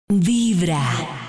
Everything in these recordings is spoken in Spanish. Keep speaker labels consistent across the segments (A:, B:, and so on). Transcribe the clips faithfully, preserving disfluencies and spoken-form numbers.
A: Vibra.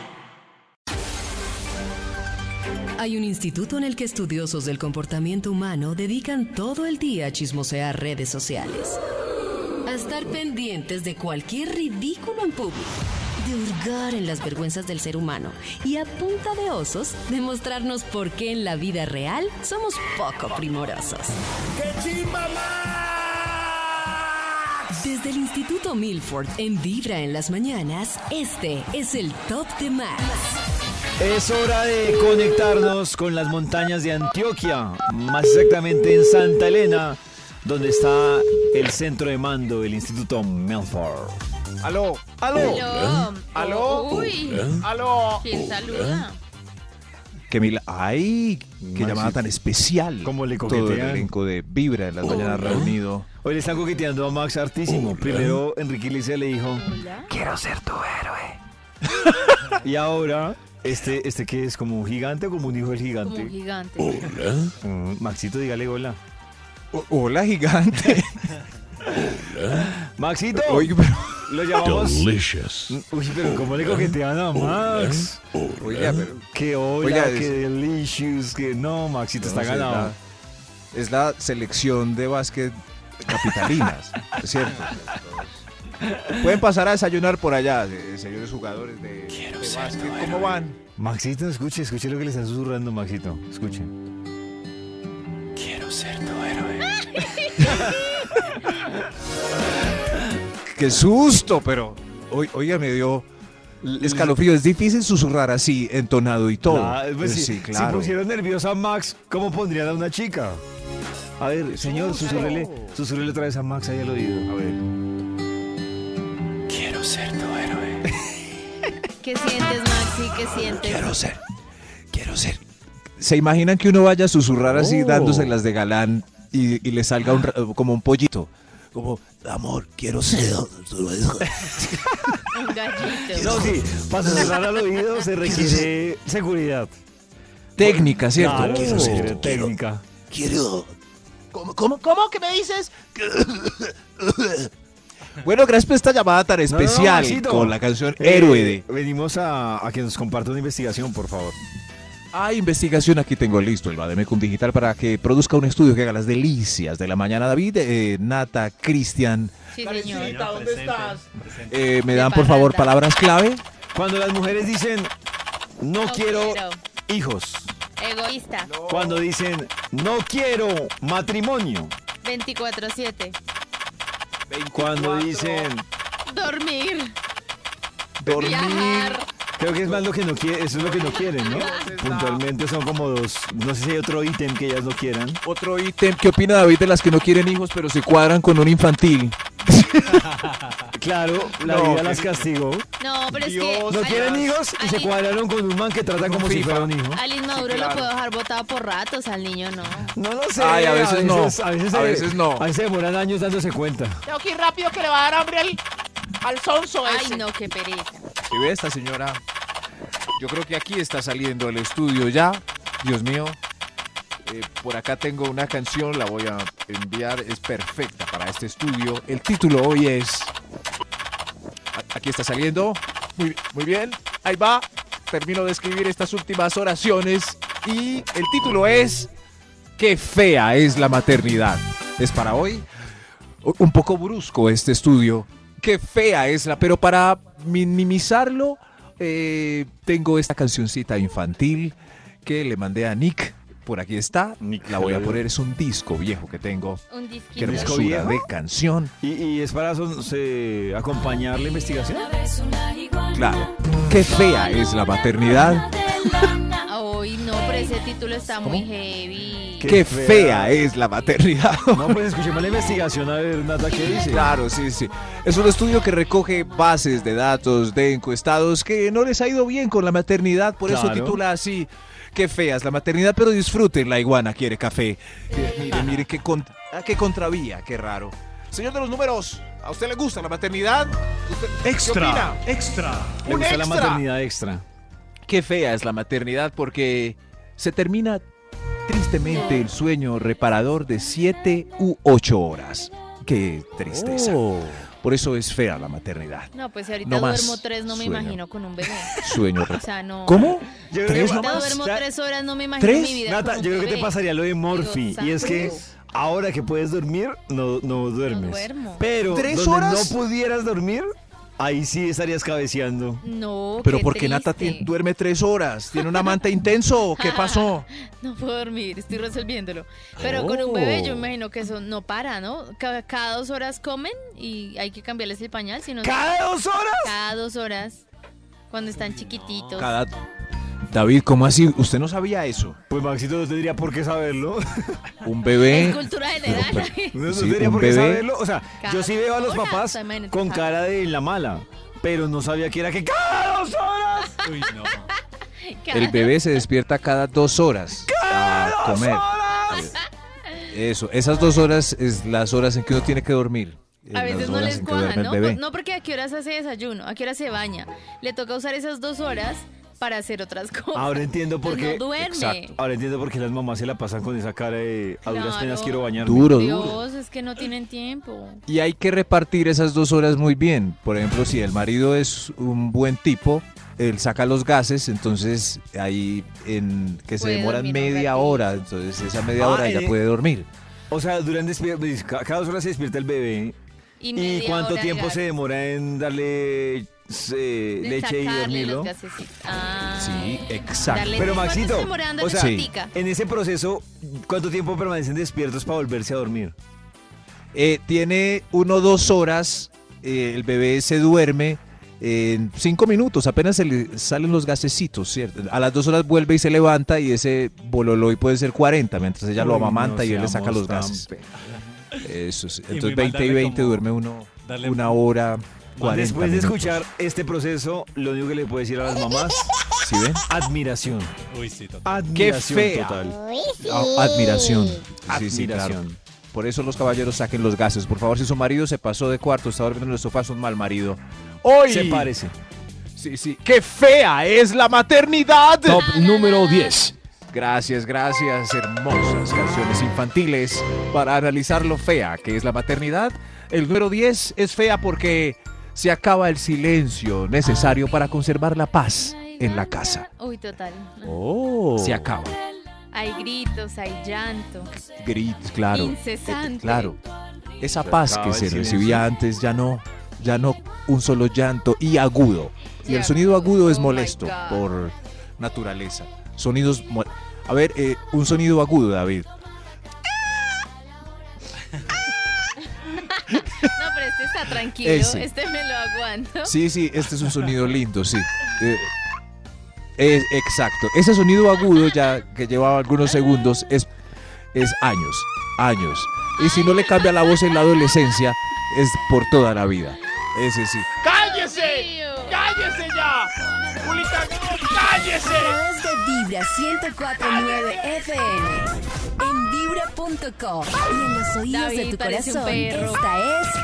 A: Hay un instituto en el que estudiosos del comportamiento humano dedican todo el día a chismosear redes sociales, a estar pendientes de cualquier ridículo en público, de hurgar en las vergüenzas del ser humano y a punta de osos demostrarnos por qué en la vida real somos poco primorosos.
B: ¡Qué chimba más!
A: Desde el Instituto Milford en Vibra en las mañanas, este es el Top de Max.
C: Es hora de conectarnos con las montañas de Antioquia, más exactamente en Santa Elena, donde está el centro de mando del Instituto Milford.
D: Aló,
C: ¡Aló!
E: Aló.
D: aló,
E: Uy,
D: aló.
E: ¿quién saluda?
D: Qué mila... ¡Ay! ¡Qué
C: Maxi,
D: llamada tan especial!
C: ¿cómo le
D: Todo el
C: coquetean?
D: elenco de Vibra en las mañanas reunido.
C: Hoy le están coqueteando a Max hartísimo. Primero Enrique Iglesias le dijo,
E: Hola.
D: Quiero ser tu héroe.
C: y ahora, este, este que es como un gigante o como un hijo del
E: Como un
C: gigante.
E: gigante.
C: Mm, Maxito, dígale hola.
D: O- Hola, gigante.
C: Maxito,
D: Oye, pero...
C: lo llamamos...
F: Delicious.
C: Uy, pero ¿cómo le coquetean a Max?
D: Oiga, pero...
C: Que hola,
D: Oiga,
C: que
D: es-
C: delicious, que no, Maxito está
D: no sé,
C: ganado.
D: la- es la selección de básquet capitalinas, es cierto. Pueden pasar a desayunar por allá, eh, señores jugadores de, de básquet. ¿Cómo van?
C: Maxito, escuche, escuche lo que le están susurrando, Maxito. Escuche.
D: ¡Qué susto! Pero, oy- oiga, me dio escalofrío. Es difícil susurrar así, entonado y todo.
C: Ah, pues,
D: sí,
C: si,
D: claro.
C: si pusieron nerviosa a Max, ¿cómo pondrían a una chica? A ver, señor, susurrele, susurrele otra vez a Max ahí al oído. A ver.
E: ¿Qué sientes, Maxi? ¿Qué sientes?
D: Quiero ser, quiero ser. ¿Se imaginan que uno vaya a susurrar así,
C: Oh.
D: dándose las de galán y, y le salga un, ra- como un pollito? Como, amor, quiero ser.
E: Un gallito.
C: No, sí, para susurrar al oído se requiere seguridad.
D: Técnica, ¿cierto?
C: Claro,
D: Quiero
C: se
D: ser,
C: requiere técnica.
D: quiero. ¿Cómo, cómo, cómo que me dices? Bueno, gracias por esta llamada tan
C: No, no, no,
D: especial
C: Maxito.
D: con la canción
C: Eh,
D: Héroe de...
C: Venimos a, a que nos comparta una investigación, por favor.
D: Ah, investigación, aquí tengo listo el Bademecum Digital para que produzca un estudio que haga las delicias de la mañana. David, eh, Nata, Cristian,
E: Sí, señor.
B: ¿Dónde estás?
D: eh, ¿me
E: De
D: dan por favor
E: parranda.
D: palabras clave?
C: Cuando las mujeres dicen, no,
E: No
C: quiero
E: quiero.
C: hijos.
E: Egoísta.
C: Cuando dicen, no quiero matrimonio.
E: veinticuatro siete.
C: Cuando dicen,
E: Dormir.
D: Dormir.
E: Viajar.
C: creo que es más lo que no quieren, eso es lo que no quieren, ¿no? Puntualmente son como dos, no sé si hay otro ítem que ellas no quieran.
D: Otro ítem, ¿qué opina David de las que no quieren hijos pero se cuadran con un infantil?
C: Claro, la
D: No,
C: vida
D: que-
C: las castigó.
E: No, pero es
D: Dios.
E: que.
C: No
E: al-
C: quieren hijos y se
E: al-
C: cuadraron con un man que tratan como si
D: FIFA.
C: fuera un hijo.
E: Al inmaduro
D: Sí, claro.
E: lo puedo dejar botado por ratos, al niño no.
C: No lo sé.
D: Ay, a veces no.
C: A veces,
D: A
C: se-
D: veces no.
C: A veces se demoran años dándose cuenta.
B: Tengo que ir rápido que le va a dar hambre al, al sonso ese.
E: Ay, no, qué pereza.
D: ¿Y ve esta señora? Yo creo que aquí está saliendo el estudio ya. Dios mío. Eh, por acá tengo una canción, la voy a enviar. Es perfecta para este estudio. El título hoy es... A- Aquí está saliendo. Muy, muy bien. Ahí va. Termino de escribir estas últimas oraciones. Y el título es... Qué fea es la maternidad. Es para hoy. U- Un poco brusco este estudio. Qué fea es la... Pero para minimizarlo... Eh, tengo esta cancioncita infantil que le mandé a Nick. Por aquí está.
C: Nick,
D: La voy a
C: hello.
D: poner. Es un disco viejo que tengo.
E: Un
D: Qué
E: disquito.
C: disco
D: hermosura
C: viejo?
D: de canción.
C: ¿Y, y es para son- se- acompañar la investigación?
D: Claro. Qué fea es la maternidad.
E: Ay, no, pero ese título está muy heavy.
C: ¿Qué?
D: Qué
C: fea.
D: fea es la maternidad.
C: No, pues escuchemos la investigación a ver, Nata, ¿qué dice?
D: Claro, sí, sí. Es un estudio que recoge bases de datos de encuestados que no les ha ido bien con la maternidad, por eso
C: Claro.
D: titula así. Qué fea es la maternidad, pero disfruten, la iguana quiere café. Eh, mire, mire, qué, con- ah, qué contravía, qué raro. Señor de los números, ¿a usted le gusta la maternidad? ¿Usted- ¿Qué opina?
F: extra.
C: Le
D: un
C: gusta la
D: extra.
C: maternidad extra.
D: Qué fea es la maternidad porque se termina tristemente el sueño reparador de siete u ocho horas. Qué tristeza.
C: Oh.
D: Por eso es fea la maternidad.
E: No, pues si ahorita
D: No más
E: duermo tres, no me
D: sueño.
E: imagino con un bebé.
D: Sueño.
E: O sea, no.
D: ¿Cómo?
C: Yo creo
D: ¿Tres
C: que-
E: Ahorita
D: nomás?
E: duermo
C: O sea,
E: tres horas, no me imagino
D: ¿tres?
E: mi vida.
C: Nata,
E: con un
C: yo creo que te
E: bebé.
C: pasaría lo de Morphy.
E: Digo,
C: Y es que
E: santo.
C: ahora que puedes dormir, no, no duermes.
E: duermo.
C: Pero
D: ¿Tres
C: donde
D: horas?
C: no pudieras dormir, ahí sí estarías cabeceando.
E: No,
D: Pero
E: qué
D: ¿por qué Nata
E: triste.
D: ti- duerme tres horas? ¿Tiene un amante intenso? ¿Qué pasó?
E: No puedo dormir, estoy resolviéndolo. Pero con un bebé yo me imagino que eso no para, ¿no? Ca- Cada, dos horas comen y hay que cambiarles el pañal, si no
C: ¿Cada dos horas?
E: cada dos horas cuando están chiquititos.
D: Cada... David, ¿cómo así? ¿Usted no sabía eso?
C: Pues Maxito no tendría por qué saberlo.
D: Un bebé...
E: Es cultura general.
C: No, no
D: Sí,
C: tendría
D: un
C: por qué
D: bebé.
C: saberlo. O sea,
E: Cada
C: yo sí veo a los
E: horas,
C: papás
E: imagínate,
C: con
E: cada-
C: cara de la mala. Pero no sabía que era que cada dos horas.
F: Uy, no.
E: Cada-
D: El bebé se despierta cada dos horas a
C: ¡Dos
D: comer.
C: horas!
D: Eso, esas dos horas es las horas en que uno tiene que dormir. Es
E: A
D: las
E: veces no
D: horas
E: les
D: en que
E: cuaja,
D: duerme el
E: ¿no?
D: bebé.
E: No porque a qué horas hace desayuno, a qué hora se baña. Le toca usar esas dos horas para hacer otras cosas.
C: Ahora entiendo por
E: Entonces
C: qué.
E: no duerme.
D: Exacto.
C: Ahora entiendo por qué las mamás se la pasan con esa cara de a duras
E: Claro.
C: penas quiero bañarme.
D: Duro, duro.
E: Dios, es que no tienen tiempo.
D: Y hay que repartir esas dos horas muy bien. Por ejemplo, si el marido es un buen tipo, él saca los gases, entonces ahí en que se
E: Puede
D: demoran
E: dormir un
D: media
E: ratito.
D: hora, entonces esa media
C: Ah,
D: hora ella
C: eh.
D: puede dormir.
C: O sea, duran despier- ca- cada dos horas se despierta el bebé.
E: Y,
C: ¿Y
E: media
C: cuánto
E: hora
C: tiempo
E: de
C: se demora en darle se-
E: de
C: leche y
E: sacarle
C: dormirlo?
E: los gasecitos. Ah.
D: Sí, exacto.
E: Darle-
C: Pero
E: ¿cuánto
C: Maxito,
E: se demora en darle
C: o sea,
D: Sí.
E: patica?
C: en ese proceso, ¿cuánto tiempo permanecen despiertos para volverse a dormir?
D: Eh, tiene uno o dos horas, eh, el bebé se duerme en cinco minutos, apenas se le salen los gasecitos, ¿cierto? A las dos horas vuelve y se levanta y ese bololoy puede ser cuarenta, mientras ella lo
C: Uy,
D: amamanta
C: no
D: y él le saca
C: seamos
D: los
C: tan
D: gases.
C: pe-
D: Eso sí.
F: muy
D: Entonces
F: mal
D: veinte y
F: darle
D: veinte
F: como-
D: duerme uno
F: darle-
D: una hora, cuarenta
C: Después de
D: minutos.
C: escuchar este proceso, lo único que le puedo decir a las mamás,
D: ¿Sí ven?
C: admiración.
F: Uy, sí, total.
C: Admiración
D: fea.
C: total.
D: A- admiración. Sí, sí, claro.
C: Admiración.
D: Por eso los caballeros saquen los gases. Por favor, si su marido se pasó de cuarto, está durmiendo en el sofá, es un mal marido. ¡Hoy!
C: Se parece.
D: Sí, sí. ¡Qué fea es la maternidad!
G: Top número diez.
D: Gracias, gracias. Hermosas canciones infantiles para analizar lo fea que es la maternidad. El número diez es fea porque se acaba el silencio necesario para conservar la paz en la casa.
E: Uy, total.
D: Oh. Se acaba.
E: Hay gritos, hay llanto.
D: Gritos, claro.
E: Incesante.
D: Eh, claro. Esa
C: Se
D: paz
C: acaba
D: que
C: el
D: se
C: silencio.
D: recibía antes ya no, ya no un solo llanto y agudo. Y
E: Sí,
D: el sonido agudo es
E: oh my
D: molesto
E: God.
D: por naturaleza. Sonidos mo- A ver, eh, un sonido agudo, David.
E: No, pero este está tranquilo.
D: Ese.
E: Este me lo aguanto.
D: Sí, sí, este es un sonido lindo, sí. Eh, es- exacto. Ese sonido agudo ya que llevaba algunos segundos es, es años, años. Y si no le cambia la voz en la adolescencia, es por toda la vida. Ese sí.
B: ¡Cállese!
E: Tío.
B: ¡Cállese ya! ¡Julita, no, cállese!
A: Es de Vibra ciento cuatro punto nueve F M. En vibra punto com. Y en los oídos
E: David,
A: de tu
E: parece un
A: corazón.
E: perro.
A: Esta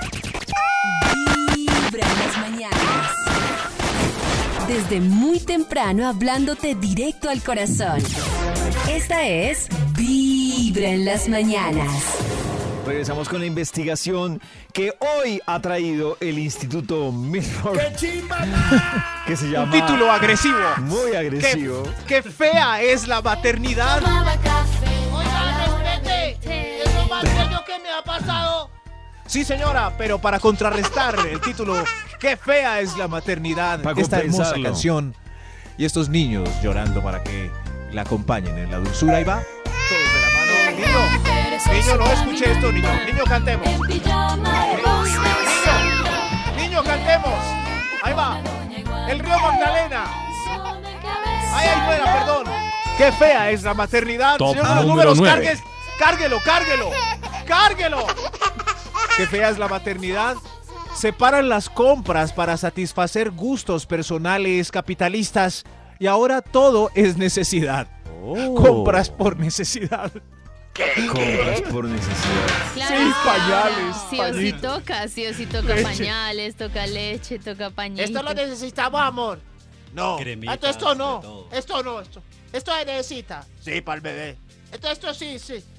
A: es Vibra en las mañanas. Desde muy temprano hablándote directo al corazón. Esta es Vibra en las mañanas.
C: Regresamos con la investigación que hoy ha traído el Instituto Milford. Que se llama...
D: Un título agresivo.
C: Muy agresivo.
D: ¡Qué fea es la maternidad!
B: Oiga, respete. Es lo más serio que me ha pasado.
D: Sí, señora, pero para contrarrestar el título ¡Qué fea es la maternidad!
C: Para
D: Esta hermosa
C: compensarlo.
D: canción y estos niños llorando para que la acompañen en la dulzura. Ahí va, todos de la mano. Niño, niño, no escuche esto, niño. Niño, cantemos. Niño, niño, cantemos. Ahí va. El río Magdalena. Ay, ay, fuera, perdón. ¡Qué fea es la maternidad!
G: Top
D: Señor de los
G: número
D: números,
G: nueve.
D: cargues, cárguelo, cárguelo, cárguelo. ¡Qué fea es la maternidad! Separan las compras para satisfacer gustos personales capitalistas y ahora todo es necesidad. Compras por necesidad.
C: Compras por necesidad.
E: Claro,
D: Sí,
E: claro.
D: pañales,
E: Sí o sí
D: pañitos.
E: toca, sí o sí toca
D: Leche.
E: pañales, toca leche, toca pañitos.
B: Esto lo necesitamos, amor. No.
F: Cremitas,
B: Esto, esto
F: de
B: no.
F: todo.
B: Esto no, esto. Esto se necesita. Sí, para el bebé. Esto, esto sí, sí.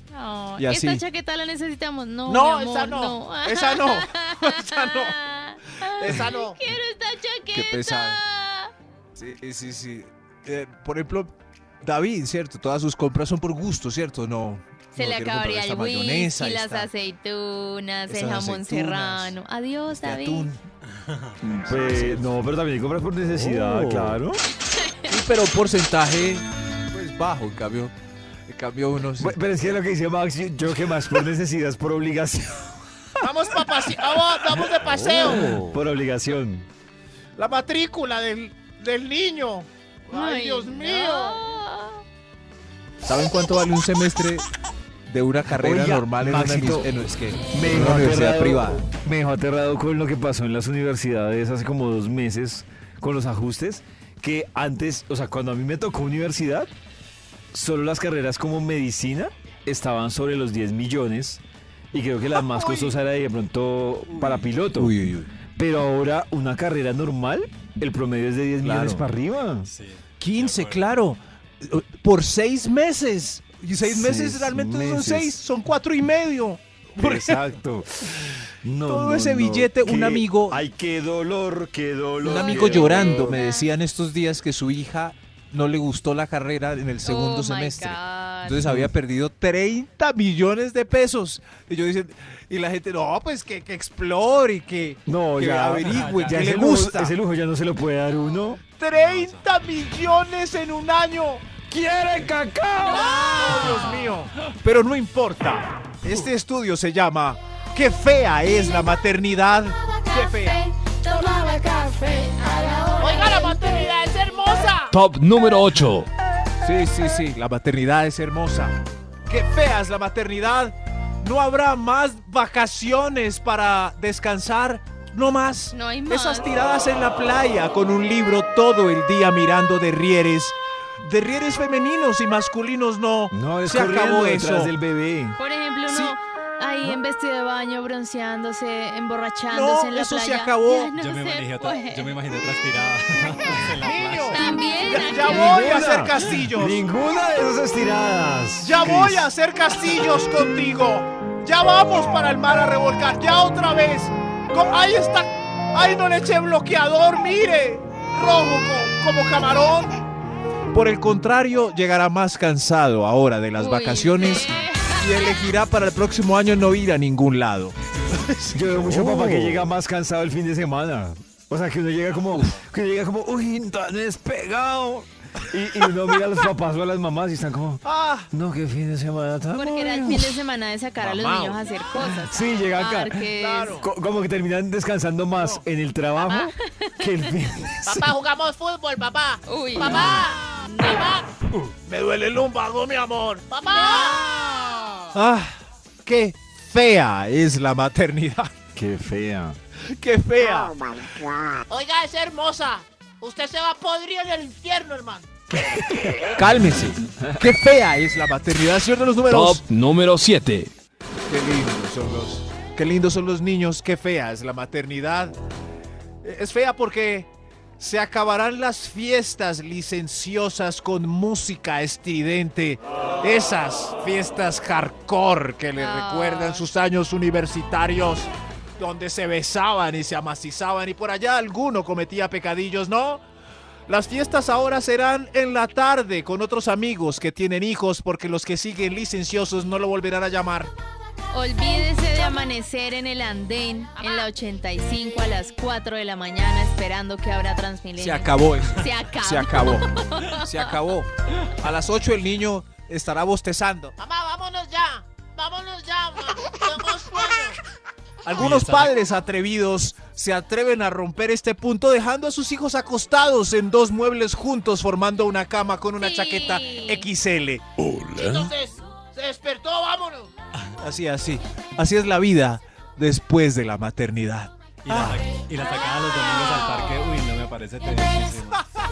E: No,
D: Y así.
E: esta chaqueta la necesitamos. No,
B: No,
E: mi amor,
B: esa no. Esa no. Esa no. Esa no.
E: Quiero esta chaqueta.
D: Qué pesado. Sí, sí, sí. Eh, por ejemplo, David, ¿cierto? Todas sus compras son por gusto, ¿cierto? No.
E: Se
D: no
E: le
D: quiero
E: acabaría
D: comprar
E: el
D: esta mayonesa,
E: whisky, las
D: esta-
E: aceitunas, el
D: estas
E: jamón
D: aceitunas,
E: serrano. Adiós,
D: este
E: David.
D: atún.
C: Pues, no, pero también compras por necesidad,
D: Oh.
C: claro.
D: Sí, pero un porcentaje pues bajo, en cambio, en cambio uno sí.
C: Pero es que lo que dice Max, yo yo creo que más por necesidad es por obligación.
B: Vamos, pa pase- vamos, vamos de paseo.
D: Oh.
C: Por obligación.
B: La matrícula del, del niño. Ay, Dios
E: no.
B: mío.
D: ¿Saben cuánto vale un semestre de una carrera
C: Oiga,
D: normal en una,
C: Maxito,
D: emis- en- es que,
C: Me
D: en
C: dejó,
D: una universidad
C: aterrado,
D: privada?
C: me dejó aterrado con lo que pasó en las universidades hace como dos meses con los ajustes, que antes, o sea, cuando a mí me tocó universidad, solo las carreras como medicina estaban sobre los diez millones y creo que la más
B: Uy.
C: costosa era de pronto para piloto.
D: Uy, uy, uy.
C: Pero ahora una carrera normal, el promedio es de diez
D: Claro.
C: millones para arriba.
D: quince, claro. Por seis meses. Y seis meses
C: Seis
D: realmente no son
C: meses.
D: seis, son cuatro y medio. Por-
C: Exacto. No,
D: Todo
C: no,
D: ese
C: no.
D: billete, un
C: Qué-
D: amigo-
C: Ay, qué dolor, qué dolor.
D: Un
E: Ay,
D: amigo
E: qué
D: llorando
E: pena.
D: me decía en estos días que su hija no le gustó la carrera en el segundo
E: Oh, my
D: semestre.
E: God.
D: Entonces había perdido treinta millones de pesos. Y yo dicen, y la gente, no, pues que, que explore y que,
C: No,
D: que
C: ya.
D: averigüe,
C: Ya
D: que
C: ese
D: le
C: lujo-
D: gusta.
C: ese lujo ya no se lo puede dar uno.
B: treinta millones en un año.
C: ¡Quiere cacao!
B: Oh, Dios mío.
D: Pero no importa. Este estudio se llama ¿Qué fea es la maternidad? ¡Qué fea!
B: Oiga, la maternidad es hermosa.
F: Top número ocho.
D: Sí, sí, sí, la maternidad es hermosa. ¡Qué fea es la maternidad! No habrá más vacaciones para descansar. No más.
E: No hay más.
D: Esas tiradas en la playa con un libro todo el día mirando derrieres. Derrieres femeninos y masculinos no.
C: No, es
D: Se acabó
C: detrás
D: eso.
C: del bebé.
E: Por ejemplo, uno
D: Sí.
E: ahí en vestido de baño, bronceándose, emborrachándose
D: No,
E: en la
D: eso se
E: playa.
D: acabó.
E: Ya no
G: Yo me,
E: se
G: imaginé otra,
E: puede.
G: yo me imaginé otras tiradas en la
B: Niño.
G: playa.
E: También.
B: Ya, ya
E: aquí-
B: voy a hacer castillos.
C: Ninguna de esas estiradas.
B: Ya voy
C: Cris.
B: a hacer castillos contigo. Ya vamos para el mar a revolcar. Ya otra vez. Co- Ahí está. Ahí no le eché bloqueador. Mire. Rojo co- como camarón.
D: Por el contrario, llegará más cansado ahora de las
E: Uy,
D: vacaciones
E: sí.
D: y elegirá para el próximo año no ir a ningún lado.
C: Yo veo mucho
D: Oh.
C: papá que llega más cansado el fin de semana. O sea, que uno llega como, que uno llega como, uy, tan despegado. Y, y uno mira a los papás o a las mamás y están como,
B: Ah.
C: no, qué fin de semana tan
E: Porque era el
C: aburrido".
E: fin de semana de sacar a los
B: Mamao.
E: niños a hacer cosas.
C: Sí, llega acá.
E: Parques.
B: Claro.
C: Co- Como que terminan descansando más en el trabajo que el fin de
B: Papá, jugamos fútbol, papá.
E: Uy,
B: Papá. Papá. Me duele el lumbago, mi amor. Papá.
D: Ah, qué fea es la maternidad.
C: Qué fea.
D: Qué fea.
B: Oiga, es hermosa. Usted se va a podrir en el infierno, hermano.
D: Cálmese. Qué fea es la maternidad. Señor de los números.
F: Top número siete.
D: Qué lindos son los. Qué lindos son los niños. Qué fea es la maternidad. Es fea porque se acabarán las fiestas licenciosas con música estridente. Esas fiestas hardcore que le
E: Ah.
D: recuerdan sus años universitarios, donde se besaban y se amacizaban y por allá alguno cometía pecadillos, ¿no? Las fiestas ahora serán en la tarde con otros amigos que tienen hijos porque los que siguen licenciosos no lo volverán a llamar.
E: Olvídese de amanecer en el andén en la ochenta y cinco a las cuatro de la mañana esperando que abra Transmilenio.
D: Se acabó eso.
E: Se acabó.
D: Se acabó. Se acabó. A las ocho el niño estará bostezando.
B: Mamá, vámonos ya. Vámonos ya, mamá. Tengo sueño.
D: Algunos
G: está-
D: padres atrevidos se atreven a romper este punto dejando a sus hijos acostados en dos muebles juntos formando una cama con una
E: Sí.
D: chaqueta equis ele.
B: Entonces, se despertó, vámonos.
D: Así, así. Así es la vida después de la maternidad.
G: Y la, sa- y la sacada los domingos al parque, uy, no me parece tedioso.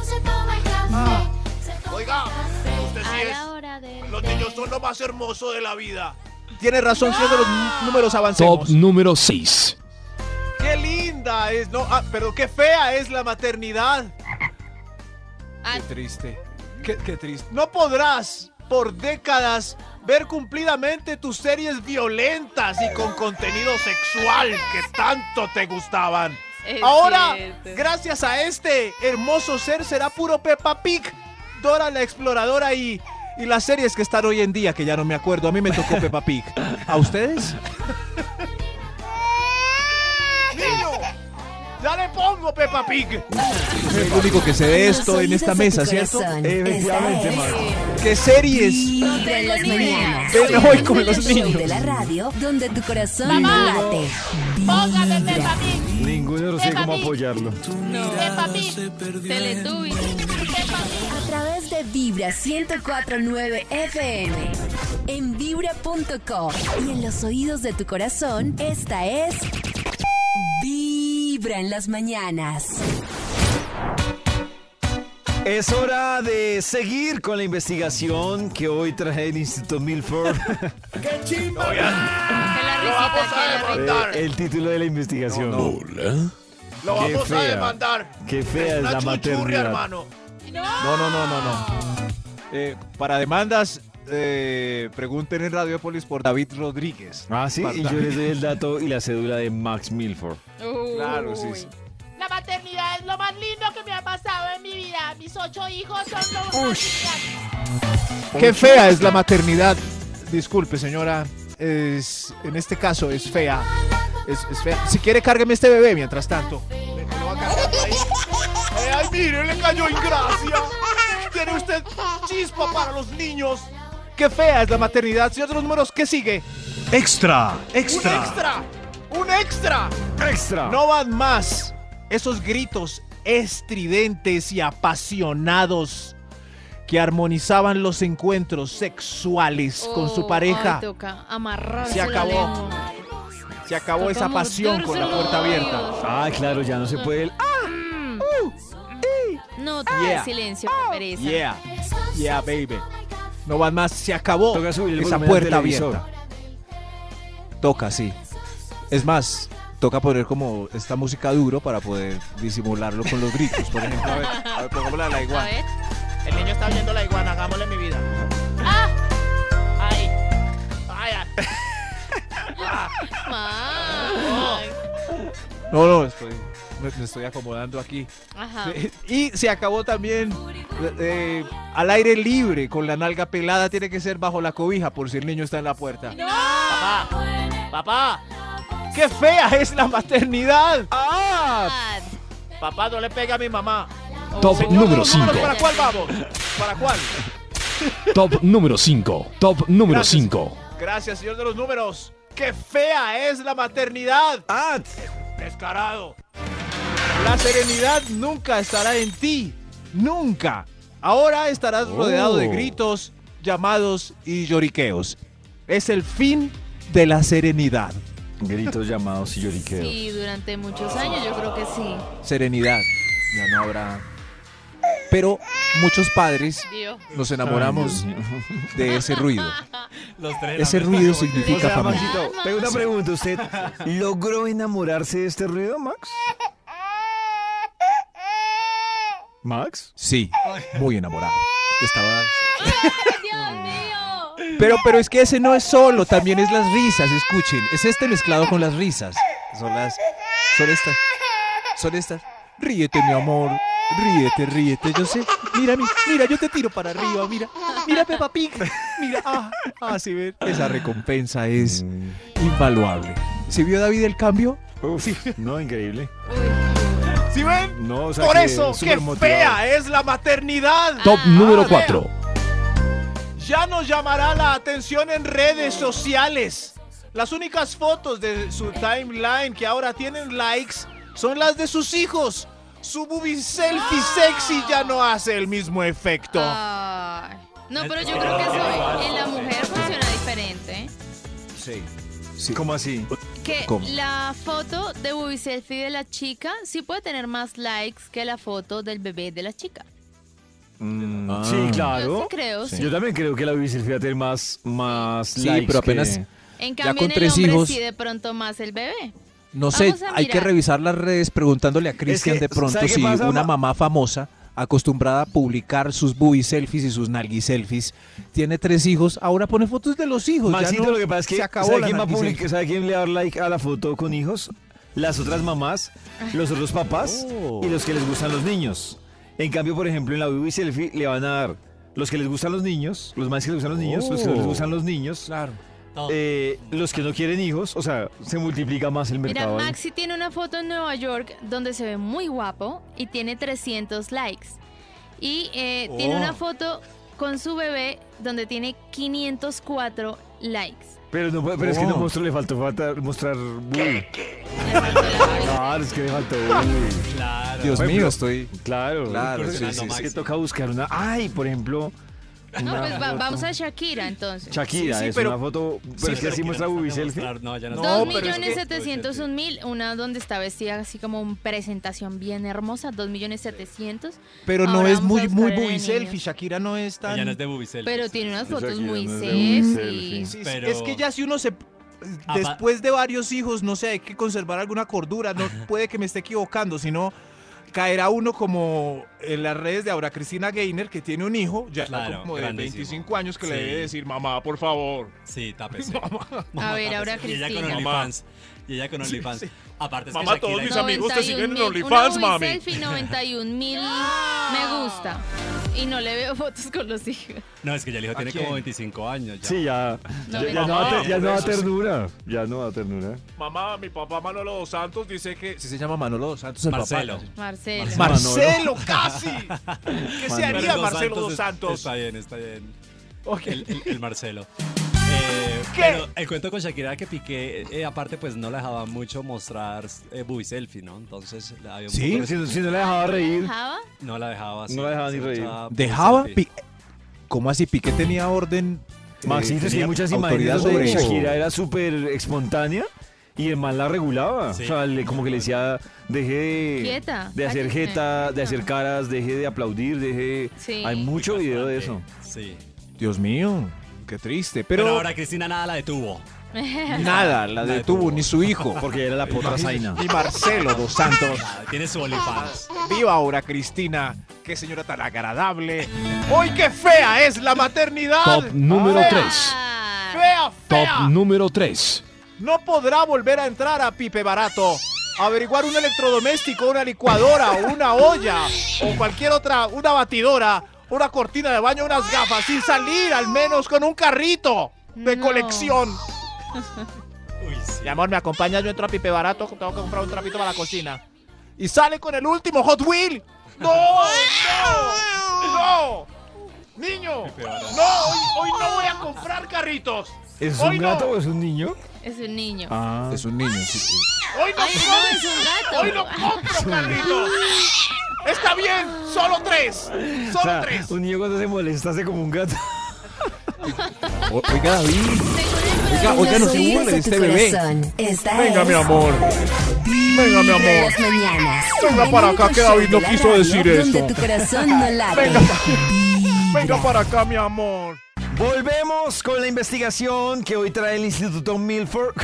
B: Oiga, usted sí
E: A la
B: es.
E: hora de...
B: Los niños son lo más hermoso de la vida.
D: Tiene razón, señor de los n- números, avancemos.
F: Top número seis.
D: ¡Qué linda es! No, ah, pero qué fea es la maternidad.
E: Ah,
D: Qué triste. Qué, qué triste. No podrás
B: por décadas ver cumplidamente tus series violentas y con contenido sexual que tanto te gustaban.
E: Es
B: Ahora,
E: cierto.
B: gracias a este hermoso ser, será puro Peppa Pig, Dora la Exploradora y, y las series que están hoy en día, que ya no me acuerdo. A mí me tocó Peppa Pig. ¿A ustedes? ¡Niño! ¡Ya le pongo Peppa Pig! Es el único que se ve esto en esta mesa, ¿cierto?
C: Efectivamente,
A: Esta es
C: Max.
B: ¿Qué series?
A: Vibra en las mañanas.
B: Ven, me voy con
A: El
B: los
A: show
B: niños.
A: de la radio donde tu corazón
H: Mamá.
A: late.
H: Póngame
A: Vibra.
H: Peppa Pig.
C: Ninguno no sé
H: Peppa
C: cómo
H: Pig.
C: apoyarlo.
E: No.
H: Peppa Pig.
E: Teletubbies.
H: Peppa Pig.
A: A través de Vibra ciento cuatro punto nueve F M. En vibra punto com. Y en los oídos de tu corazón, esta es Vibra en las mañanas.
C: Es hora de seguir con la investigación que hoy trae el Instituto Milford.
B: ¡Qué chimba!
E: Que la
B: Lo vamos
E: risita,
B: a
E: que la risita.
B: demandar.
C: Eh, el título de la investigación.
B: No,
F: Hola.
B: Lo
C: Qué
B: vamos a
C: fea.
B: demandar.
C: Qué fea es
B: Una
C: la
B: chuchurria,
C: maternidad.
B: hermano. No, no, no, no, no. Eh, para demandas, eh, pregunten en Radiopolis por David Rodríguez.
C: Ah, sí, y yo les doy el dato y la cédula de Max Milford.
B: Claro, sí,
E: Uy.
B: sí.
H: La maternidad es lo más lindo que me ha pasado en mi vida. Mis ocho hijos son lo más lindo.
B: Qué fea es la maternidad. Disculpe, señora. Es, en este caso es fea. Es, es fea. Si quiere, cárgueme este bebé mientras tanto. Me- me lo va cargando ahí. Ay, ay, mire, le cayó Ingracia. Tiene usted chispa para los niños. Qué fea es la maternidad. Señor de los números, ¿qué sigue?
F: Extra,
B: ¡Un extra! ¡Un extra!
C: ¡Extra!
B: No van más esos gritos estridentes y apasionados que armonizaban los encuentros sexuales con su
E: Oh,
B: pareja.
E: ay, toca amarrarse
B: Se
E: la
B: acabó.
E: lengua.
B: Se acabó
E: Toca
B: esa pasión con la
E: morderse
B: puerta
E: los
B: abierta.
E: labios.
C: Ah, claro, ya no se puede. el-
E: No, todo
B: Yeah.
E: el silencio, qué pereza.
B: Yeah, yeah, baby. No van más, se acabó
C: Toca subir el
B: esa
C: volumen al
B: puerta
C: televisor.
B: abierta. Toca, sí. Es más, toca poner como esta música duro para poder disimularlo con los gritos. Por ejemplo, a ver, a ver, pongámosla a la
E: A
B: iguana.
E: ver.
H: El niño está oyendo la iguana, hagámosle mi vida. ¡Ah! ¡Ay! ¡Ay! ay.
E: Max.
B: No, no, estoy, me, me estoy acomodando aquí.
E: Ajá.
B: Y se acabó también eh, al aire libre, con la nalga pelada, tiene que ser bajo la cobija por si el niño está en la puerta.
H: ¡Papá! ¡Papá!
B: ¡Qué fea es la maternidad!
C: ¡Ah!
H: ¡Papá, no le pegue a mi mamá!
F: Top
B: Señor de
F: número
B: los números,
F: cinco.
B: ¿Para cuál vamos? ¿Para cuál?
F: Top número cinco. Top número
B: Gracias.
F: cinco.
B: Gracias, señor de los números. ¡Qué fea es la maternidad!
C: ¡Ah!
B: Descarado. La serenidad nunca estará en ti. Nunca. Ahora estarás
C: Oh.
B: rodeado de gritos, llamados y lloriqueos. Es el fin de la serenidad.
C: Gritos, llamados y lloriqueos.
E: Sí, durante muchos años yo creo que sí.
B: Serenidad. Ya no habrá. Pero muchos padres
E: Dios.
B: nos enamoramos
C: Ay, Dios mío.
B: de ese ruido.
G: Los tres en la
B: Ese
G: mesa,
B: ruido
G: como que-
C: O
B: significa
C: sea,
B: familia.
C: Maxito, tengo una pregunta. ¿Usted logró enamorarse de este ruido, Max? ¿Max?
B: Sí, muy enamorado. Estaba.
E: Dios mío.
B: Pero, pero es que ese no es solo, también es las risas, escuchen. Es este mezclado con las risas. Son las. Son estas. Son estas. Ríete, mi amor. Ríete, ríete. Yo sé. Mira, mi- mira, yo te tiro para arriba. Mira, mira, Peppa Pig. Mira, ah, ah, sí, ven. Esa recompensa es invaluable. ¿Sí vio David el cambio?
C: Uf, no, increíble.
B: ¿Sí ven?
C: No, o sea,
B: Por
C: que
B: eso,
C: súper
B: qué
C: motivado.
B: fea es la maternidad.
F: Top número
B: Ah,
F: cuatro.
B: Ya nos llamará la atención en redes sociales. Las únicas fotos de su timeline que ahora tienen likes son las de sus hijos. Su boobie selfie sexy ya no hace el mismo efecto.
E: Ay. No, pero yo creo que eso en la mujer funciona diferente.
B: Sí.
C: ¿Cómo así?
E: Que
B: ¿Cómo?
E: la foto de boobie selfie de la chica sí puede tener más likes que la foto del bebé de la chica.
C: Mm,
B: Ah.
C: Sí,
E: Yo
C: claro.
E: sí creo, sí.
C: Yo también creo que la biselfie va a tener más, más
B: Sí,
C: likes
B: pero apenas-
C: que-
E: En
B: Ya
E: cambio,
B: con
E: en el
B: tres
E: hombre
B: hijos-
E: sí de pronto más el bebé.
B: No sé,
E: Vamos a
B: hay que
E: mirar.
B: revisar las redes preguntándole a Cristian
C: que,
B: de pronto
C: ¿sabe qué
B: si
C: pasa,
B: una
C: ma?
B: mamá famosa acostumbrada a publicar sus booby selfies y sus nalgui selfies. Tiene tres hijos, ahora pone fotos de los hijos.
C: Maxito,
B: ya no,
C: lo que pasa es que
B: se acabó
C: ¿sabe
B: la
C: quién va a
B: nalgui
C: publicar-
B: selfie.
C: ¿sabe quién le va a dar like a la foto con hijos? Las otras mamás, los otros papás
B: Oh.
C: y los que les gustan los niños. En cambio, por ejemplo, en la baby selfie le van a dar los que les gustan los niños, los más que les gustan los niños, los que no les
B: Oh.
C: gustan los niños,
B: Claro.
G: Todo.
C: eh, los que no quieren hijos, o sea, se multiplica más el
E: Mira,
C: mercado. ahí.
E: Maxi tiene una foto en Nueva York donde se ve muy guapo y tiene trescientos likes. Y eh, tiene
B: Oh.
E: una foto con su bebé donde tiene quinientos cuatro likes.
C: Pero, no, puede- pero es que no
B: Oh.
C: mostró, le faltó falta mostrar bull.
E: Le faltó la-
C: Claro, es que le faltó bull.
G: Claro.
B: Dios
C: Por
B: mío,
C: ejemplo,
B: estoy...
C: Claro,
B: Claro,
C: sí,
B: sí,
C: sí,
B: sí,
C: es
G: sí.
C: que toca buscar una. Ay, por ejemplo.
E: No,
C: una
E: pues va-
C: foto.
E: vamos a Shakira entonces.
C: Shakira,
B: Sí, sí,
C: es
B: pero-
C: una foto. Pero es que así
G: quieren
C: muestra
G: dejar
C: bubi
G: de
C: selfie.
G: mostrar, No, ya no.
B: No,
E: Dos
B: pero es
E: millones
B: que-
E: setecientos un mil, una donde está vestida así como en presentación bien hermosa, dos millones setecientos.
B: Pero no
E: Ahora
B: es
E: vamos a
B: muy,
E: buscar
B: muy
E: el de
B: booby
E: niños.
B: selfie. Shakira no es tan...
G: Ya no es de Bubi Selfie.
E: Pero tiene unas fotos
C: Shakira
E: muy
C: no es de bubi
E: sexy.
C: selfie.
B: Sí, sí,
G: Pero-
B: Es que ya si uno se...
G: Apa-
B: Después de varios hijos, no sé, hay que conservar alguna cordura. No puede que me esté equivocando, sino caerá uno como en las redes de Aura Cristina Gainer, que tiene un hijo, ya
G: Claro,
B: como de
G: grandísimo.
B: veinticinco años, que le
G: Sí.
B: debe decir, mamá, por favor.
G: Sí, tápese.
E: A ver,
G: tápese.
E: ahora
G: Y ella con
E: Cristina.
G: OnlyFans. Y ella con OnlyFans.
B: sí.
G: Aparte es
B: Mamá,
G: que
B: todos
G: Shakira...
B: mis amigos te siguen en
E: noventa y un mil-
B: OnlyFans,
E: una
B: mami.
E: selfie, noventa y un mil me gusta. Y no le veo fotos con los hijos.
G: No, es que ya el hijo
B: ¿A
G: tiene
B: quién?
G: como veinticinco años ya.
C: Sí, ya.
E: No,
C: ya,
E: me-
C: ya no, da, te- ya no da
B: Eso sí.
C: ternura. Ya no da ternura.
B: Mamá, mi papá Manolo dos Santos dice que... Sí se llama Manolo dos Santos el
G: Marcelo.
B: papá.
E: Marcelo.
B: Marcelo, casi. ¿Qué se
C: Manolo.
B: haría
G: Pero
B: Marcelo dos
G: es-
B: Santos?
G: Está bien, está bien.
B: Ok.
G: El, el- el Marcelo. Eh,
B: ¿Qué?
G: Pero el cuento con Shakira era que Piqué, eh, aparte, pues no la dejaba mucho mostrar eh, bubi selfie, ¿no? Entonces había un
B: ¿Sí?
G: poco-
C: Pero si, si no le dejaba reír.
E: ¿Dejaba?
G: no la dejaba así.
C: No la dejaba ni
G: se
C: reír.
G: echaba bubi
B: ¿Dejaba?
G: selfie.
B: Pi- ¿Cómo así? ¿Piqué tenía orden? eh,
C: Maxito, es que hay
B: tenía
C: muchas
B: autoridad
C: imágenes donde
B: sobre
C: Shakira
B: eso?
C: era súper espontánea y el man la regulaba.
G: Sí.
C: O sea, le- como que le decía, deje de,
E: Quieta.
C: de hacer
E: Cállese.
C: jeta, de
E: Quieta.
C: hacer caras, deje de aplaudir, deje...
E: Sí.
C: Hay mucho
G: Muy
C: video de
G: bastante.
C: eso.
G: Sí.
B: Dios mío, qué triste.
G: Pero,
B: Pero,
G: ahora Cristina nada la detuvo.
B: nada, la
G: La
B: detuvo,
G: detuvo.
B: ni su hijo.
C: Porque era la potra zaina.
B: Ni Marcelo dos Santos.
G: Nada, tiene su OnlyFans.
B: Viva ahora Cristina. Qué señora tan agradable. ¡Hoy qué fea es la maternidad!
F: Top número
B: Fea,
F: tres.
E: Ah,
B: ¡Fea, fea!
F: Top número tres.
B: No podrá volver a entrar a Pipe Barato. Averiguar un electrodoméstico, una licuadora o una olla o cualquier otra, una batidora, una cortina de baño, unas gafas, sin salir al menos con un carrito de
E: No.
B: colección.
G: Uy, sí.
B: Mi amor, ¿me acompañas? Yo entro a Pipe Barato, tengo que comprar un trapito para la cocina. Y sale con el último Hot Wheel. ¡No! ¡No! ¡No! ¡Niño!
G: Pipe Barato.
B: ¡No! Hoy, hoy no voy a comprar carritos.
C: ¿Es
B: Hoy
C: un
B: no.
C: gato o es un niño?
E: es un niño.
C: Ah.
B: Es un niño, sí, sí. Hoy no,
E: Ay, no, es un gato.
B: Hoy no compro carritos. Está bien, solo tres.
C: O
B: Solo
C: sea,
B: tres.
C: un niño cuando se molesta hace como un gato.
B: O- Oiga, David. Oiga,
A: En
B: oiga, no
A: los
B: se
A: oídos
B: burle de
A: tu
B: este bebé.
A: corazón. Esta
B: Venga,
A: es
B: mi amor. Venga, mi
A: de
B: amor.
A: las mañanas.
B: Venga para acá, que David no
A: De la
B: quiso
A: radio
B: decir
A: donde
B: eso.
A: tu corazón no late.
B: Venga, venga para acá, mi amor.
C: Volvemos con la investigación que hoy trae el Instituto Milford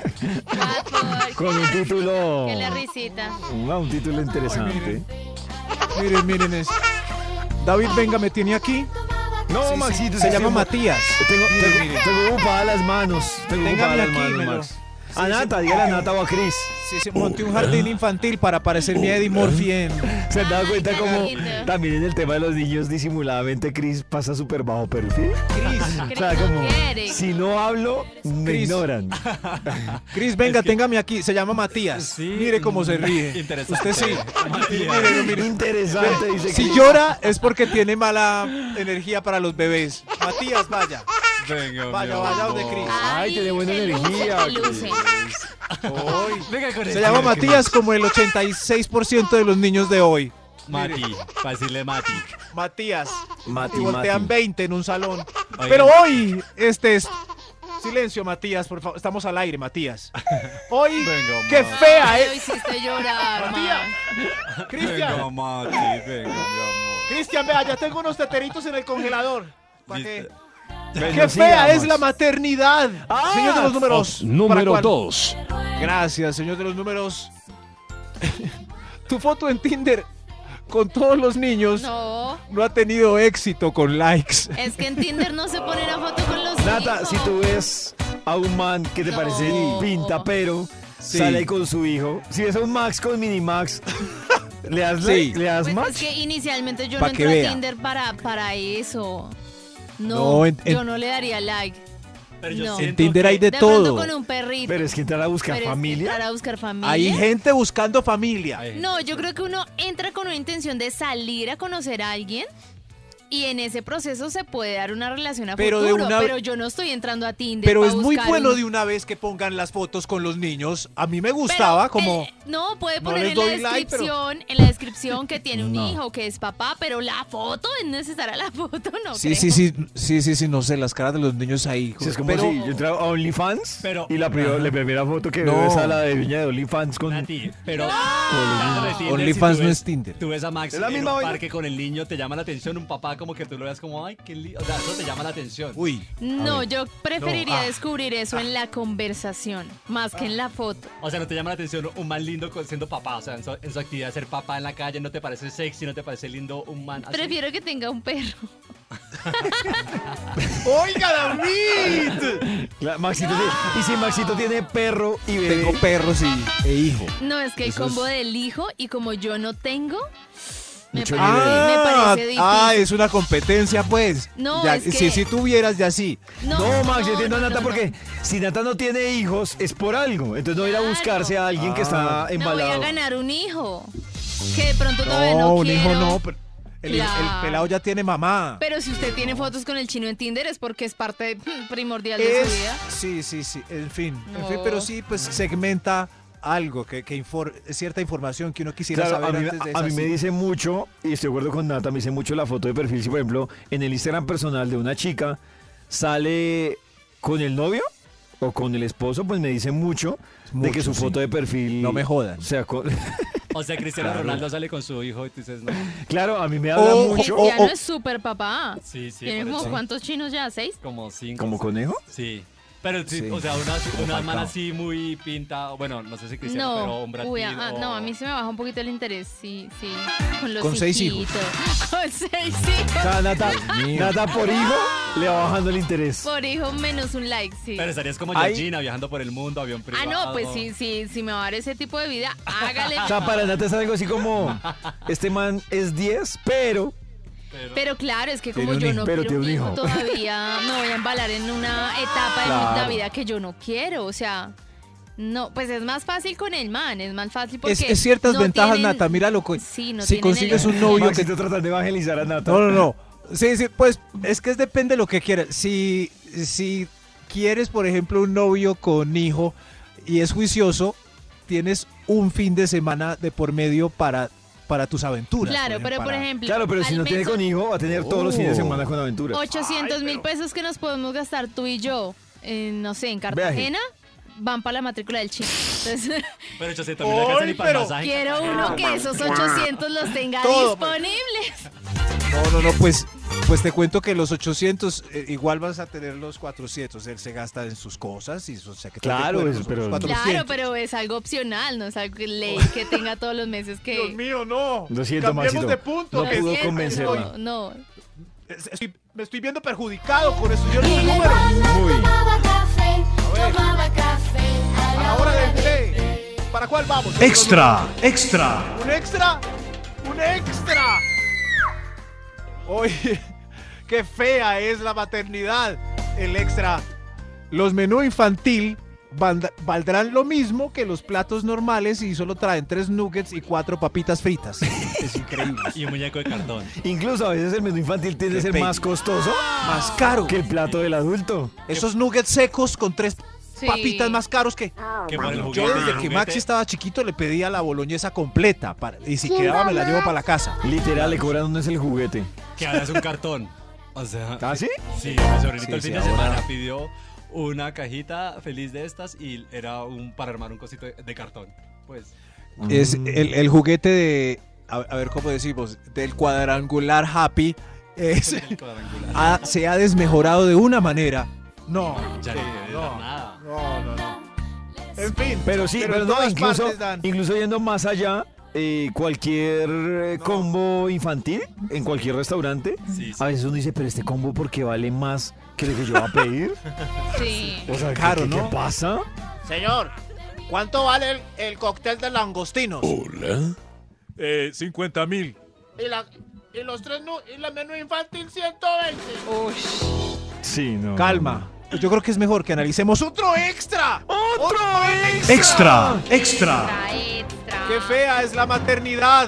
E: Gato,
C: con un título.
E: que le risita.
C: Ah, un título interesante.
B: Miren, miren es. David, venga, me tiene aquí.
C: No,
B: Sí, sí,
C: Maxito,
B: se
C: es que
B: llama
C: tengo-
B: Matías.
C: Tengo,
B: Miren,
C: tengo,
B: miren.
C: tengo ocupadas las manos. Tengo
B: Téngame
C: ocupadas las
B: aquí,
C: manos,
B: me lo-
C: Max.
B: Sí,
C: A
B: sí,
C: Nata,
B: porque-
C: dígale a Nata o a Chris.
B: Sí, sí, monté un jardín infantil para parecerme a Eddie Murphy en...
C: ¿Se han dado cuenta
E: Qué
C: cómo
E: lindo.
C: también en el tema de los niños disimuladamente Chris pasa súper bajo perfil?
B: Chris.
C: O sea,
E: Chris no
C: como,
E: quiere.
C: si no hablo, me
B: Chris.
C: ignoran.
B: Chris, venga, téngame aquí. Se llama Matías.
G: Sí.
B: Mire cómo se ríe.
G: Interesante.
B: Usted sí.
G: Matías.
B: Mire, mire.
C: Interesante, dice
B: Si
C: Chris.
B: llora es porque tiene mala energía para los bebés. Matías, vaya.
G: Venga,
B: Vaya,
G: mi
B: vaya
G: amor.
B: donde Chris.
C: Ay, tiene buena
E: se luce,
C: energía,
E: se luce.
B: Hoy.
G: Venga con
B: Se
G: este,
B: llama
G: Chris.
B: Matías como el ochenta y seis por ciento de los niños de hoy.
G: Mati, para decirle Mati.
B: Matías.
C: Mati,
B: Y voltean
C: Mati.
B: veinte en un salón.
G: Oigan.
B: Pero hoy, este es... Silencio, Matías, por favor. Estamos al aire, Matías. Hoy,
G: Venga,
B: qué
G: Mati.
B: fea
E: Ay, lo
B: es.
E: hiciste llorar,
B: Matías.
E: man.
B: Cristian,
G: Venga, Mati, venga, mi amor.
B: Cristian, vea, ya tengo unos teteritos en el congelador. ¿Para qué?
G: Listo.
C: Bueno,
B: ¡Qué
C: sigamos.
B: fea es la maternidad!
C: Ah,
B: Señor de los números. ¿para
F: Número
B: cuál?
F: dos.
B: Gracias, señor de los números. Tu foto en Tinder con todos los niños no,
E: No,
B: ha tenido éxito con likes.
E: es que en Tinder no se pone una foto con los
C: Nata,
E: hijos.
C: si tú ves a un man que te
E: No.
C: parece pinta, pero
B: Sí.
C: sale ahí con su hijo. Si ves a un Max con Minimax, ¿le das,
B: Sí.
C: like? ¿Le das
E: Pues
C: match?
E: es que inicialmente yo
B: Pa'
E: no
B: que
E: entré a
B: vea.
E: Tinder para, para eso. No,
B: No, en- en-
E: yo no le daría like.
G: Pero yo
E: No.
G: siento
B: En Tinder hay
G: que-
B: de,
E: De
B: todo.
E: pronto con un perrito.
C: Pero es que entrar a buscar
E: Pero es que
C: familia.
E: entrar a buscar familia.
B: Hay gente buscando familia.
G: Ay,
E: No, yo creo que uno entra con una intención de salir a conocer a alguien y en ese proceso se puede dar una relación a
B: Pero de
E: futuro,
B: una-
E: pero yo no estoy entrando a Tinder
B: Pero
E: pa'
B: es muy
E: buscar
B: bueno
E: un-
B: de una vez que pongan las fotos con los niños. A mí me
E: Pero,
B: gustaba como...
E: eh, no, puede
B: no
E: poner
B: les
E: en la
B: doy like, pero-
E: descripción, en la descripción que tiene un
C: No.
E: hijo, que es papá, pero la foto, ¿es necesaria la foto? No
B: Sí,
E: creo.
B: sí, sí, sí, sí, sí, no sé, las caras de los niños ahí.
C: Sí, es como
B: pero,
C: si yo entraba a OnlyFans
G: Pero-
C: y la, pri- la primera foto que
B: No.
C: veo es a la de niña de OnlyFans con...
G: Nati, pero hablando de Tinder,
B: OnlyFans
G: si tú
B: no
G: ves-
B: es Tinder.
G: Tú ves a Max
C: Es la
G: en
C: misma
G: un
C: vaina.
G: parque con el niño, te llama la atención, un papá como que tú lo veas como, ay, qué lindo. O sea, eso te llama la atención.
B: Uy,
E: No, yo preferiría
B: No, ah.
E: descubrir eso en la conversación, más que en la foto.
G: O sea, no te llama la atención un man lindo con- siendo papá. O sea, en su, en su actividad de ser papá en la calle, ¿no te parece sexy? ¿No te parece lindo un man así?
E: Prefiero que tenga un perro.
B: ¡Oiga, David!
C: La- Maxito tiene- y si Maxito tiene perro y bebé,
B: Tengo perros y, e hijo.
E: No, es que el
B: Eso
E: combo
B: es-
E: del hijo y como yo no tengo, me
C: Mucho
E: parece,
C: nivel.
E: me
B: Ah,
E: parece difícil.
B: ah, es una competencia, pues.
E: No,
B: Ya,
E: es que-
B: Si, si tuvieras, ya sí.
C: No, Max, yo entiendo a
E: no,
C: Nata
E: no,
C: porque si Nata no tiene hijos es por algo. Entonces no va a ir a
E: Claro.
C: buscarse a alguien que está
E: No voy a
C: embalado.
E: ganar un hijo. Que de pronto todavía
B: No,
E: no,
B: un
E: quiero.
B: hijo no. pero el, el
E: Claro.
B: pelado ya tiene mamá.
E: Pero si usted tiene fotos con el chino en Tinder es porque es parte mm, primordial de
B: Es-
E: su vida.
B: sí, sí, sí. En fin, en
E: No.
B: fin, pero sí, pues segmenta algo, que, que infor- cierta información que uno quisiera
C: Claro, a
B: saber
C: mí,
B: antes de
C: a
B: esa
C: mí me
B: cita.
C: dice mucho, y estoy de acuerdo con Nata, me dice mucho la foto de perfil. Si, por ejemplo, en el Instagram personal de una chica sale con el novio o con el esposo, pues me dice mucho, de
B: Mucho,
C: que su
B: sí.
C: foto de perfil...
B: No me jodan.
C: O sea, con-
G: O sea, Cristiano
C: Claro.
G: Ronaldo sale con su hijo y tú dices, no.
C: claro, a mí me habla
B: O-
C: mucho...
B: o-
E: Cristiano es súper papá.
G: Sí, sí.
E: ¿Tiene
G: por
E: como
G: eso.
E: cuántos chinos ya? ¿Seis?
G: Como cinco.
C: ¿Como conejo?
G: Sí. Pero sí,
B: Sí.
G: o sea, una, una
B: Falcao.
G: man así muy pinta, bueno, no sé si Cristiano, pero
E: No,
G: un Brad
E: uy,
G: Pitt
E: ah,
G: o-
E: no, a mí se me baja un poquito el interés, sí, sí. Con los
B: Con seis hijos.
E: hijitos. Con seis
C: O
E: hijos.
C: sea, Nata,
B: mío.
C: Nata por hijo le va bajando el interés.
E: Por hijo menos un like, sí.
G: Pero estarías como
B: Ay.
G: Georgina viajando por el mundo, avión
E: Ah,
G: privado.
E: no, pues sí, sí, si me va a dar ese tipo de vida, hágale.
C: O sea, para Nata es algo así como, este man es diez, pero...
G: Pero,
E: Pero claro, es que
B: Tiene
E: como
B: un
E: yo
B: hijo.
E: no
C: Pero
E: quiero un
C: tiene un
E: hijo
C: hijo.
E: todavía, me voy a embalar en una etapa de
B: Claro.
E: la vida que yo no quiero, o sea, no, pues es más fácil con el man, es más fácil porque
B: Es, es ciertas
E: no
B: ventajas,
E: tienen-
B: Nata. Míralo. co-
E: Sí, no
B: si
E: tienen
B: consigues
E: el-
B: un novio que
C: Maxito tratando de evangelizar a Nata.
B: No, no, no. Sí, sí, pues es que es depende de lo que quieras. Si, si quieres, por ejemplo, un novio con hijo y es juicioso, tienes un fin de semana de por medio para, para tus aventuras.
E: Claro, pero por
B: para-
E: ejemplo,
C: Claro, pero si
E: al
C: no tiene
E: mes
C: con hijo, va a tener todos los fines de
B: Oh.
C: semana con aventuras.
E: ochocientos mil pesos que nos podemos gastar tú y yo, en, no sé, en Cartagena, van para la matrícula del chino. Entonces,
G: pero ochocientos mil alcanzan ni para el
B: pero-
G: masaje.
E: quiero uno que esos ochocientos los tenga
B: Todo,
E: disponibles.
B: No, no, no, pues, pues te cuento que los ochocientos, eh, igual vas a tener los cuatrocientos. Él se gasta en sus cosas y o sea que estás de
C: Claro,
B: acuerdo,
C: eso,
B: son los
C: pero-
B: cuatrocientos.
E: Claro, pero es algo opcional, no es algo que ley que tenga todos los meses que...
B: Dios mío, no.
C: Lo siento,
B: Cambiemos
C: Maxito.
B: de punto.
C: No
B: que
C: pudo
B: siempre
C: convencerme.
B: estoy-
E: No, no.
B: es- estoy- me estoy viendo perjudicado por eso. Yo no el número.
C: Muy.
I: Tomaba café,
B: A ver.
I: tomaba café
B: A la hora del té. ¿Para cuál vamos?
F: Extra, extra.
B: ¿Un extra? ¡Un extra! Oye, qué fea es la maternidad. El extra. Los menú infantil vald- valdrán lo mismo que los platos normales y solo traen tres nuggets y cuatro papitas fritas. Es increíble.
G: Y un muñeco de cartón.
C: Incluso a veces el menú infantil tiende a ser
B: Depende.
C: más costoso
B: Más caro.
C: que el plato del adulto.
B: Esos nuggets secos con tres
E: Sí.
B: papitas más caros que...
G: Que por el
B: Yo
G: juguete y el
B: desde que
G: juguete.
B: Maxi estaba chiquito le pedía la boloñesa completa para- y si quedaba me la llevo para la casa.
C: Literal, le cobran uno es el juguete.
G: Que ahora es un cartón. O sea.
C: ¿Ah, sí?
G: Sí, mi sobrinito
B: Sí,
G: el
B: sí,
G: fin de
B: ahora-
G: semana pidió una cajita feliz de estas y era un para armar un cosito de, de cartón. Pues.
B: Es
C: Mm.
B: el, el juguete de, a, a ver cómo decimos, del cuadrangular Happy, es,
G: el cuadrangular.
B: ha- se ha desmejorado de una manera. No,
G: Ya
B: sí,
G: no,
B: no,
G: nada.
B: no, no, no. En fin.
C: Pero sí,
B: Pero
C: pero,
B: en
C: no,
B: todas
C: incluso,
B: partes dan.
C: incluso yendo más allá, eh, cualquier eh, combo infantil en cualquier restaurante,
G: Sí, sí.
C: a veces uno dice, pero este combo ¿por qué vale más que lo que yo voy a pedir?
E: Sí.
C: O sea,
B: Caro,
C: ¿qué, qué-
B: ¿no?
C: ¿qué pasa?
H: Señor, ¿cuánto vale el, el cóctel de langostinos?
D: Eh, cincuenta mil.
H: Y, la, y los tres nu- y la menú infantil ciento veinte.
E: Ush.
C: Sí, no.
B: Calma. Yo creo que es mejor que analicemos
H: ¡Otro extra!
C: ¡Otro
F: Extra, extra.
E: Extra, extra.
B: ¡Qué fea es la maternidad!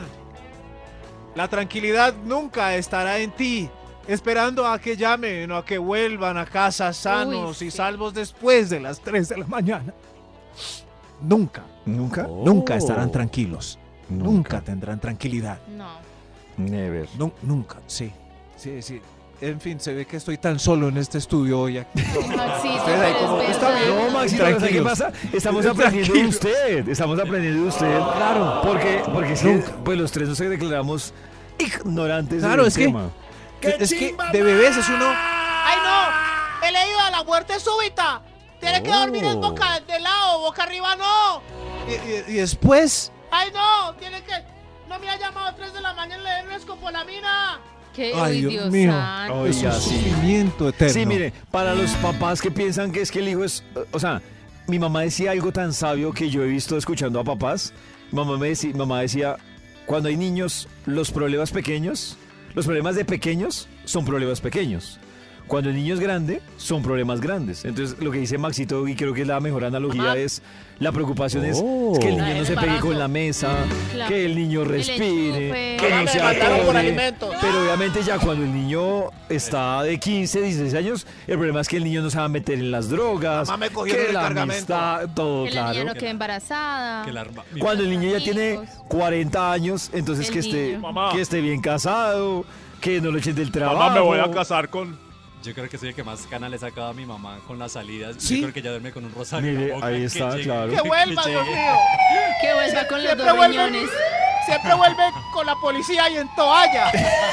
B: La tranquilidad nunca estará en ti, esperando a que llamen o a que vuelvan a casa sanos
E: Uy,
B: y
E: sí.
B: salvos después de las tres de la mañana. Nunca,
C: ¿Nunca?
B: nunca estarán tranquilos. Nunca tendrán tranquilidad.
E: No.
C: Never.
B: Nu- nunca, sí. Sí, sí. En fin, se ve que estoy tan solo en este estudio hoy aquí.
E: Maxito,
B: Ustedes ahí
E: pero
B: como,
E: es
B: está
E: verdad.
B: bien.
C: No, Maxito, ¿sabes qué
B: Tranquilos.
C: pasa? Estamos aprendiendo de usted. Estamos aprendiendo de usted.
B: Claro.
C: Porque, porque es que,
B: Nunca.
C: pues los tres nos declaramos ignorantes
B: Claro,
C: del
B: es que-
C: tema.
B: Es que de bebés es uno...
H: ¡Ay, no! He leído a la muerte súbita. Tiene que dormir en
C: Oh.
H: boca de lado, boca arriba no.
B: Y, y- y después...
H: ¡Ay, no! Tiene que... No me ha llamado a tres de la mañana y le den escopolamina.
E: ¿Qué?
B: Ay,
E: Uy,
B: Dios
E: Dios
B: mío.
E: santo.
B: Es un
C: Oiga, sí.
B: sufrimiento eterno.
C: Sí, mire, para los papás que piensan que es que el hijo es... O sea, mi mamá decía algo tan sabio que yo he visto escuchando a papás. Mamá, me decía, mamá decía, cuando hay niños, los problemas pequeños, los problemas de pequeños son problemas pequeños. Cuando el niño es grande, son problemas grandes. Entonces, lo que dice Maxito, y creo que es la mejor analogía,
H: Ajá.
C: es la preocupación es,
B: Oh.
C: es que el
H: La
C: niño no
H: del
C: se pegue
H: embarazo.
C: con la mesa,
E: Claro.
C: que el niño
E: El
C: respire,
E: enchufe.
C: que
H: Mamá,
C: no
H: me
C: se
H: mandaron por
C: atore.
H: alimentos.
C: Pero obviamente ya cuando el niño está de quince, dieciséis años, el problema es que el niño no se va a meter en las drogas,
B: Mamá, me cogieron
C: que
B: el
C: la
B: cargamento.
C: amistad, todo
E: Que la
C: claro.
E: niña no quede embarazada.
G: Que la arma- mi-
C: Cuando el niño ya tiene
E: Hijos.
C: cuarenta años, entonces
E: El
C: que esté,
E: niño.
D: Mamá.
C: que esté bien casado, que no lo echen del trabajo.
D: Mamá, me voy a casar con...
G: Yo creo que soy el que más ganas le he sacado a mi mamá con las salidas.
B: ¿Sí?
G: Yo creo que ella duerme con un rosario. en la
C: Mire,
G: boca,
C: ahí
G: que
C: está,
G: llegue-
C: claro.
H: ¡Que vuelva,
G: que
H: Dios
G: llegue.
H: mío!
E: Que vuelva con los
H: Siempre
E: dos
H: vuelve,
E: riñones.
H: siempre vuelve con la policía y en toalla.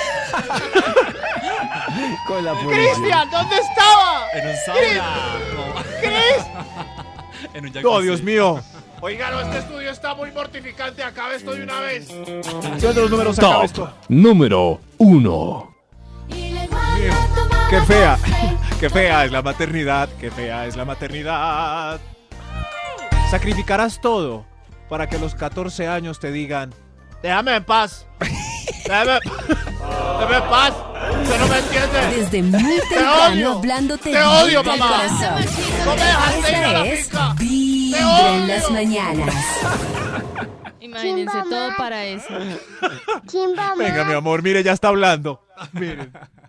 C: Con la policía.
H: ¡Cristian, ¿dónde estaba?
G: En un sauna. No.
H: ¡Cris!
G: En un jacuzzi.
B: ¡Oh, Dios mío!
H: Oigan, este estudio está muy mortificante. Acabe esto de una vez.
B: Señor de los números, acaba
F: Top
B: esto.
F: número uno.
B: ¡Qué fea! ¡Qué fea es la maternidad! ¡Qué fea es la maternidad! Sacrificarás todo para que a los catorce años te digan...
H: Déjame en paz. Déjame, déjame en paz. Usted no me entiende.
A: Desde muy
H: odio.
A: temprano hablándote
H: Te odio,
A: directo al
H: mamá.
A: corazón.
H: No me dejaste ir a
A: Esta
H: la
A: es
H: finca.
A: Vibra en las
H: odio.
A: mañanas.
E: Imagínense todo para eso.
B: Venga, mi amor, mire, ya está hablando. Miren.